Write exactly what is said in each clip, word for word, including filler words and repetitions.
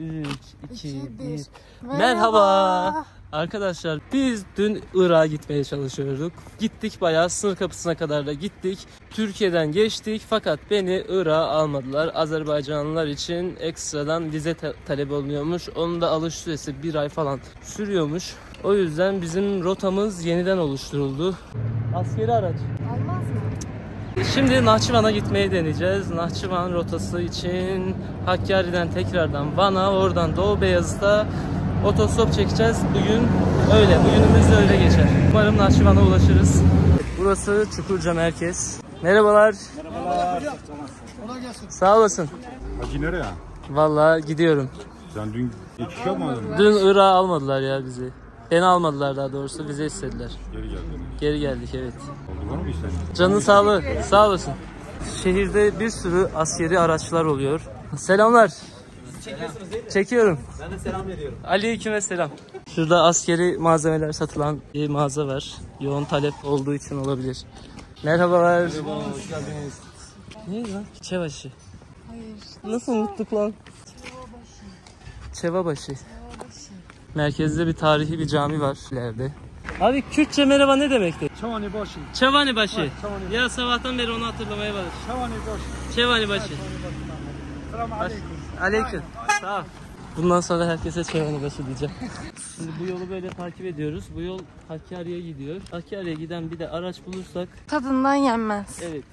üç, iki, bir. Merhaba. Merhaba. Arkadaşlar biz dün Irak'a gitmeye çalışıyorduk. Gittik bayağı sınır kapısına kadar da gittik. Türkiye'den geçtik fakat beni Irak'a almadılar. Azerbaycanlılar için ekstradan vize ta- talebi oluyormuş. Onun da alış süresi bir ay falan sürüyormuş. O yüzden bizim rotamız yeniden oluşturuldu. Askeri araç. Olmaz mı? Şimdi Nahçıvan'a gitmeyi deneyeceğiz. Nahçıvan rotası için Hakkari'den tekrardan Van'a, oradan Doğu Beyazıt'a otostop çekeceğiz. Bugün öyle, bugünümüz de öyle geçer. Umarım Nahçıvan'a ulaşırız. Burası Çukurca Merkez. Merhabalar. Merhabalar. Kolay gelsin. Sağ olasın. Hacı nereye? Vallahi gidiyorum. Sen dün geçiş yapmadın mı? Dün Irak'a almadılar ya bizi. Beni almadılar daha doğrusu, vize istediler. Geri geldin. Geri geldik, evet. Oldu var mı işler? Canın sağlığı, sağ olasın. Şehirde bir sürü askeri araçlar oluyor. Selamlar. Çekiyorsunuz değil mi? Çekiyorum. Ben de selam veriyorum. Aleykümselam. Şurada askeri malzemeler satılan bir mağaza var. Yoğun talep olduğu için olabilir. Merhabalar. Merhaba, hoş geldiniz. Ne lan? Çevaşı. Hayır. Nasıl unuttuk lan? Çevabaşı. Merkezde bir tarihi bir cami var ileride. Abi Kürtçe merhaba ne demekti? Çavani başı. Çevani başı. Çavani. Ya sabahtan beri onu hatırlamaya başladım. Çavani başı. Çevani başı. Selam aleyküm. Aleyküm. Sağ ol. Bundan sonra herkese Çevani başı diyeceğim. Şimdi bu yolu böyle takip ediyoruz. Bu yol Hakkari'ye gidiyor. Hakkari'ye giden bir de araç bulursak. Tadından yenmez. Evet.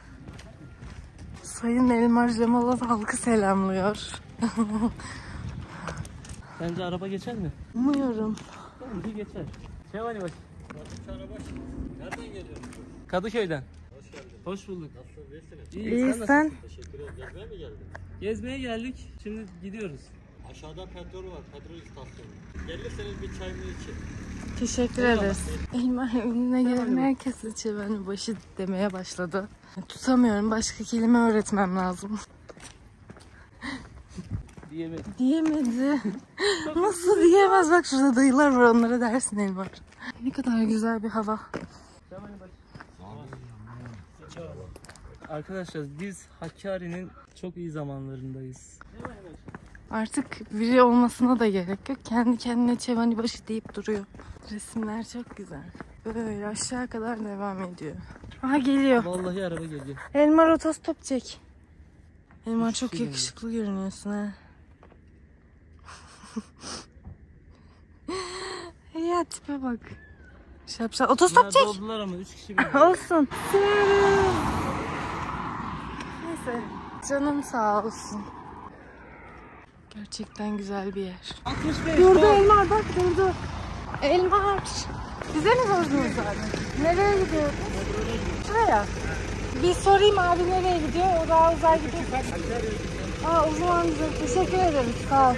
Sayın Elmar Cemal'a halkı selamlıyor. Sence araba geçer mi? Umuyorum. Bence geçer. Çevani başı. Nereden geliyorsun? Kadıköy'den. Hoş geldin. Hoş bulduk. Nasılsın? İyi, İyi sen sen? nasılsın? Teşekkür ederim. Gezmeye mi geldin? Gezmeye geldik. Şimdi gidiyoruz. Aşağıda petrol var, petrol istasyonu. Gelirseniz bir çayımı için. Teşekkür ederiz. Elmar önüne gelen herkese Çevani başı demeye başladı. Tutamıyorum. Başka kelime öğretmem lazım. Diyemedim. Diyemedi. Nasıl diyemez? Bak şurada dayılar var, onlara dersin Elmar. Ne kadar güzel bir hava. Arkadaşlar biz Hakkari'nin çok iyi zamanlarındayız. Artık biri olmasına da gerek yok. Kendi kendine Çevani başı deyip duruyor. Resimler çok güzel. Böyle aşağı kadar devam ediyor. Aha geliyor. Vallahi araba geliyor. Elmar otostop çek. Elmar çok şey yakışıklı görünüyorsun ha. Ya tipe bak. Şapşal. Otostop Bunlar çek. doldular ama üç kişi bile. Olsun. Neyse. Canım sağ olsun. Gerçekten güzel bir yer. altmış beş. Durdu Elmar, bak durdu. Elmar. Bize mi sordunuz zaten? Nereye gidiyoruz? Şuraya. Bir sorayım abi nereye gidiyor? O daha uzay gidiyor. Aa o zaman güzel. Teşekkür ederim. Sağ ol.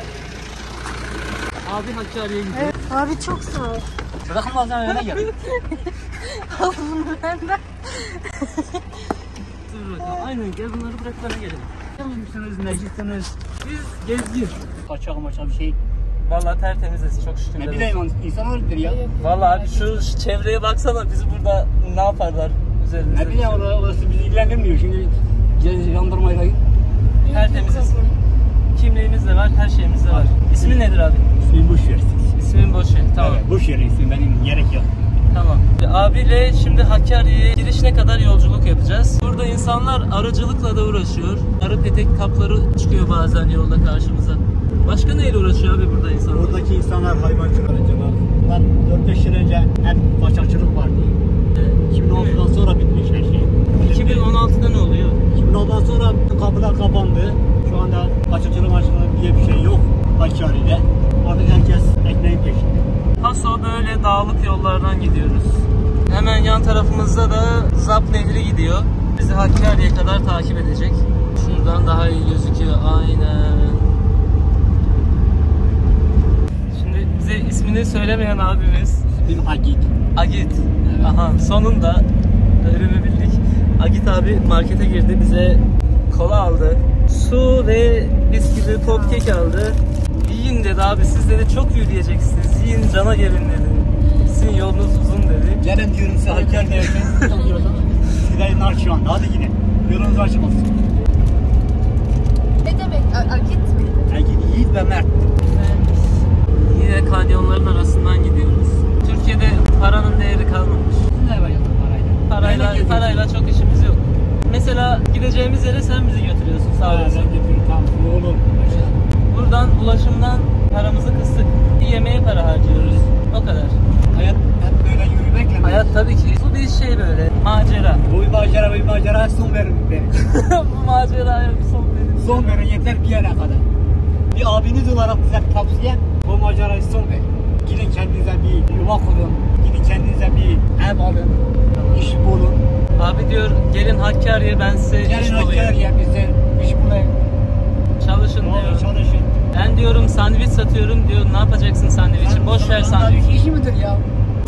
Abi Hakkari'ye gidiyor. Evet. Abi çok sağ ol. Bırakın bazen öne gel. Al bunu benden. Dur bakalım. Aynen gel bunları bırak bana gelelim. Kimsiniz, necisiniz? Biz gezgin. Kaçak maçak bir şey. Vallahi tertemiziz çok şükür. Ne bileyim insan öyledir ya. Vallahi abi şu, şu çevreye baksana bizi burada ne yaparlar üzerimize. Ne bileyim orası, orası bizi ilgilendirmiyor. Şimdi jandarmayla Tertemiziz. Kimliğimiz de var, her şeyimiz de var. İsmin nedir abi? ismini boş ver. İsmin boş ver. Tamam. Evet, boş ver ismi benim gerek yok. Tamam. Abiyle şimdi Hakkari'ye girişine kadar yolculuk yapacağız. Burada insanlar arıcılıkla da uğraşıyor. Arı petek kapları çıkıyor bazen yolda karşımıza. Başka neyle uğraşıyor abi burada insanlar? Buradaki insanlar hayvancılık aracılar. Ben dört beş yıl önce hep kaçakçılık vardı. Evet. iki bin altıdan sonra bitmiş her şey. iki bin on altıda ne oluyor? iki bin ondan sonra kapılar kapandı. Şu anda kaçakçılık maçılığı diye bir şey yok Hakkari'de. Artık herkes ekmeğin peşinde. Paso böyle dağlık yollardan gidiyoruz. Hemen yan tarafımızda da Zap Nehri gidiyor. Bizi Hakkari'ye kadar takip edecek. Şuradan daha iyi gözüküyor. Aynen. Şimdi bize ismini söylemeyen abimiz İsmim Agit. Agit. Aha sonunda öğrenebildik. Agit abi markete girdi, bize kola aldı. Su ve bisküvi, popkek aldı. Yiyin dedi abi, siz dedi çok yürüyeceksiniz. Yiyin cana gelin dedi. Sizin yolunuz uzun dedi. Gelin diyorum size Hakkari'de yerken. Sizlerin nar şu anda. Hadi yine. Yolunuz açılmasın. Ne demek? Agit mi? Agit Yiğit. ve mert. Yine kanyonların arasından gidiyoruz. Türkiye'de paranın değeri kalmamış. Ne var ya parayla? Parayla, Neyle parayla çok işimiz yok. Mesela gideceğimiz yere sen bizi götürüyorsun sağ Ha, olasın. ben götürürüm tamam. Oğlum. Buradan ulaşımdan paramızı kıstık. Bir yemeğe para harcıyoruz. O kadar. Hayat hep böyle yürümekle mi? Hayat tabii ki. Bu bir şey böyle. Macera. Bu macera, bu macera son verin benim. Bu maceraya bir son verin. Son verin yeter bir yere kadar. Bir abiniz olarak size tavsiye bu macerayı son verin. Gidin kendinize bir yuva kurun. Gidin kendinize bir ev alın. İş bulun. Abi diyor gelin Hakkari'ye ben size iş Gelin bulayım. Hakkari'ye bize iş bulayım. Çalışın Vallahi diyor. çalışın. Ben diyorum sandviç satıyorum diyor. Ne yapacaksın sandviçi? Boş ver sandviç. Sandviç işi midir ya?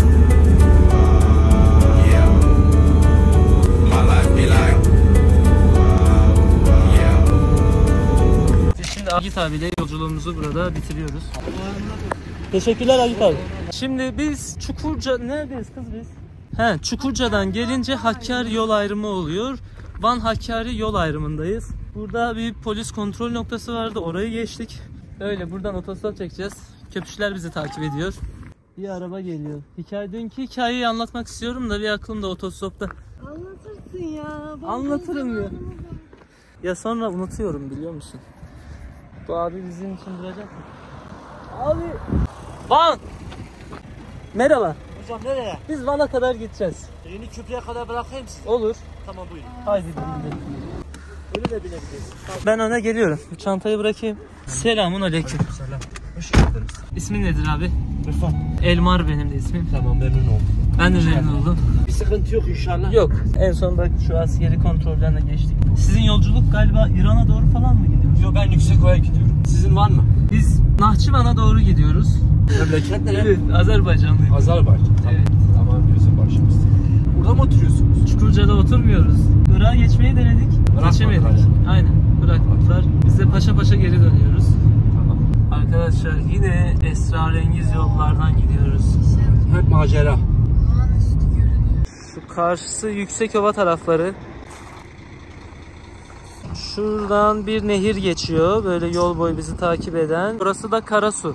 Biz şimdi Agit abiyle yolculuğumuzu burada bitiriyoruz. Teşekkürler Agit abi. Şimdi biz Çukurca... Neredeyiz kız biz? He, Çukurca'dan gelince Hakkari yol ayrımı oluyor. Van Hakkari yol ayrımındayız. Burada bir polis kontrol noktası vardı. Orayı geçtik. Öyle buradan otostop çekeceğiz. Köpüşler bizi takip ediyor. Bir araba geliyor. Hikaye, dünkü hikayeyi anlatmak istiyorum da bir aklımda otostopta. Anlatırsın ya. Ben Anlatırım ya. Ya sonra unutuyorum biliyor musun? Bu abi bizim için duracak mı? Abi! Van! Merhaba. Hocam nereye? Biz Van'a kadar gideceğiz. Yeni köprüye kadar bırakayım sizi. Olur. Tamam buyurun. Haydi gidelim. Öyle de binebiliriz. Ben öne geliyorum. Bu çantayı bırakayım. Selamun aleyküm. Selam. Hoş geldiniz. İsmin nedir abi? Rıfat. Elmar benim de ismim. Tamam memnun oldum. Ben de memnun oldum. Bir sıkıntı yok inşallah. Yok. En son bak şu askeri kontrollerine geçtik. Sizin yolculuk galiba İran'a doğru falan mı gidiyor? Yok ben Yüksekova'ya gidiyorum. Sizin var mı? Biz Nahçıvan'a doğru gidiyoruz. Memleket nere? Evet, Azerbaycanlıyım. Azerbaycan. Tamam. Evet. Tamam gözüm başımızda. Burada mı oturuyorsunuz? Çukurca'da oturmuyoruz. Irak'a geçmeyi denedik. Bırakmadılar Geçemedik. yani. Aynen. Bırakmadılar. Biz de paşa paşa geri dönüyoruz. Tamam. Arkadaşlar yine esrarengiz yollardan gidiyoruz. Hep macera. Şu karşısı Yüksekova tarafları. Şuradan bir nehir geçiyor. Böyle yol boyu bizi takip eden. Burası da Karasu.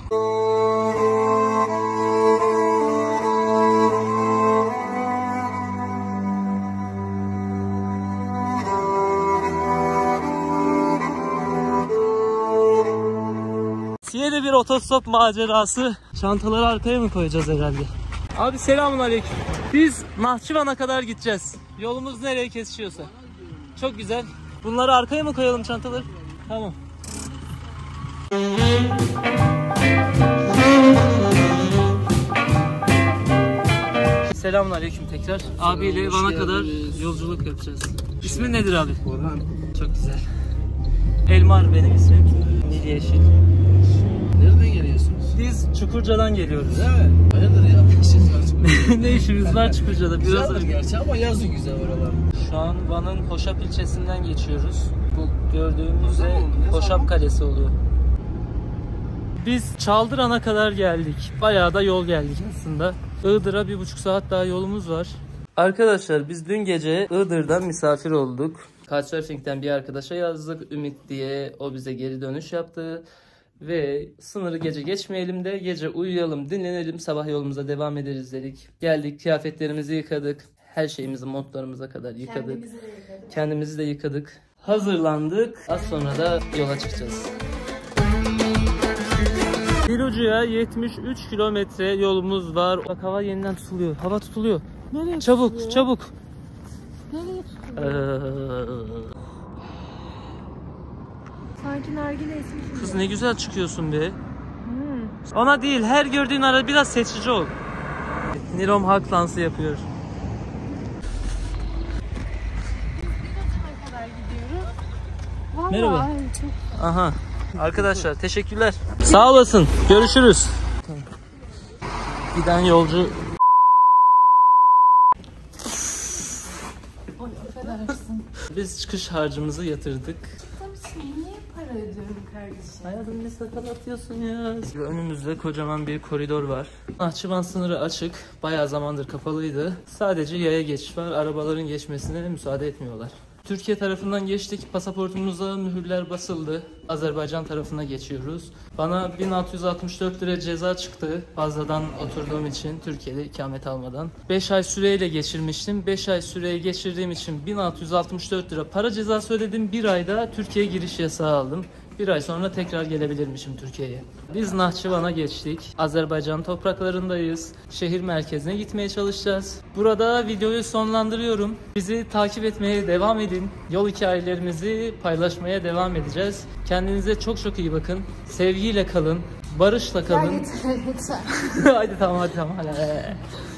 Yeni bir otostop macerası. Çantaları arkaya mı koyacağız herhalde? Abi selamünaleyküm. Biz Nahçıvan'a kadar gideceğiz. Yolumuz nereye kesişiyorsa. Çok güzel. Bunları arkaya mı koyalım çantaları? Tamam. Selamünaleyküm tekrar. Abiyle Van'a kadar yolculuk yapacağız. İsmin nedir abi? Orhan. Çok güzel. Elmar benim ismim. Nil Yeşil. Nereden geliyorsunuz? Biz Çukurca'dan geliyoruz. Değil mi? Hayırdır ya? Bir işiniz var Çukurca'da. Ne işimiz var Çukurca'da? Biraz Güzeldir gerçi ama yazın güzel oralar. Şu an Van'ın Hoşap ilçesinden geçiyoruz. Bu gördüğümüz de Hoşap Kalesi oluyor. Biz Çaldıran'a kadar geldik. Bayağı da yol geldik aslında. Iğdır'a bir buçuk saat daha yolumuz var. Arkadaşlar biz dün gece Iğdır'dan misafir olduk. Couchsurfing'den bir arkadaşa yazdık Ümit diye. O bize geri dönüş yaptı. Ve sınırı gece geçmeyelim de gece uyuyalım, dinlenelim, sabah yolumuza devam ederiz dedik. Geldik, kıyafetlerimizi yıkadık. Her şeyimizi montlarımıza kadar yıkadık. Kendimizi de yıkadık. Kendimizi de yıkadık. Hazırlandık. Az sonra da yola çıkacağız. Dilucu'ya yetmiş üç kilometre yolumuz var. Bak hava yeniden tutuluyor. Hava tutuluyor. Nereye Çabuk, tutuluyor? çabuk. Nereye tutuluyor? Ee, Sanki nargile esmiş. kız ne güzel çıkıyorsun be. Hmm. Ona değil, her gördüğün ara biraz seçici ol. Nilom halk dansı yapıyor. Dilucu'na kadar gidiyoruz. Vallahi Merhaba. çok Aha. Arkadaşlar teşekkürler. Sağ olasın. Görüşürüz. Giden yolcu. Biz çıkış harcımızı yatırdık. niye para ödüyorum kardeşim? Hayatım ne sakal atıyorsun ya. Önümüzde kocaman bir koridor var. Nahçıvan sınırı açık. Bayağı zamandır kapalıydı. Sadece yaya geçiş var. Arabaların geçmesine müsaade etmiyorlar. Türkiye tarafından geçtik. Pasaportumuza mühürler basıldı. Azerbaycan tarafına geçiyoruz. Bana bin altı yüz altmış dört lira ceza çıktı. Fazladan oturduğum için Türkiye'de ikamet almadan. beş ay süreyle geçirmiştim. beş ay süreyi geçirdiğim için bin altı yüz altmış dört lira para cezası ödedim. Bir ayda Türkiye giriş yasağı aldım. Bir ay sonra tekrar gelebilirmişim Türkiye'ye. Biz Nahçıvan'a geçtik. Azerbaycan topraklarındayız. Şehir merkezine gitmeye çalışacağız. Burada videoyu sonlandırıyorum. Bizi takip etmeye devam edin. Yol hikayelerimizi paylaşmaya devam edeceğiz. Kendinize çok çok iyi bakın. Sevgiyle kalın. Barışla kalın. Yeter yeter. Hadi tamam hadi tamam. Hadi.